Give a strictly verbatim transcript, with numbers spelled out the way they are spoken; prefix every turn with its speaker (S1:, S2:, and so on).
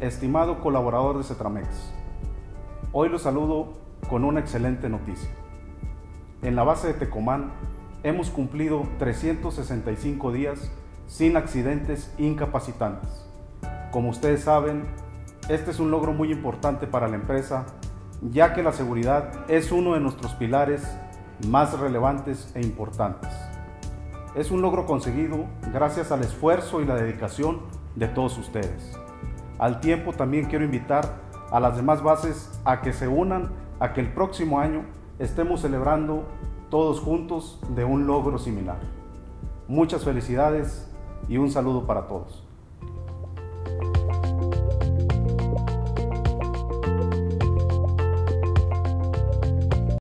S1: estimado colaborador de Cetramex. Hoy los saludo con una excelente noticia. En la base de Tecomán hemos cumplido trescientos sesenta y cinco días sin accidentes incapacitantes. Como ustedes saben, este es un logro muy importante para la empresa, ya que la seguridad es uno de nuestros pilares más relevantes e importantes. Es un logro conseguido gracias al esfuerzo y la dedicación de todos ustedes. Al tiempo, también quiero invitar a las demás bases a que se unan a que el próximo año estemos celebrando todos juntos de un logro similar. Muchas felicidades y un saludo para todos.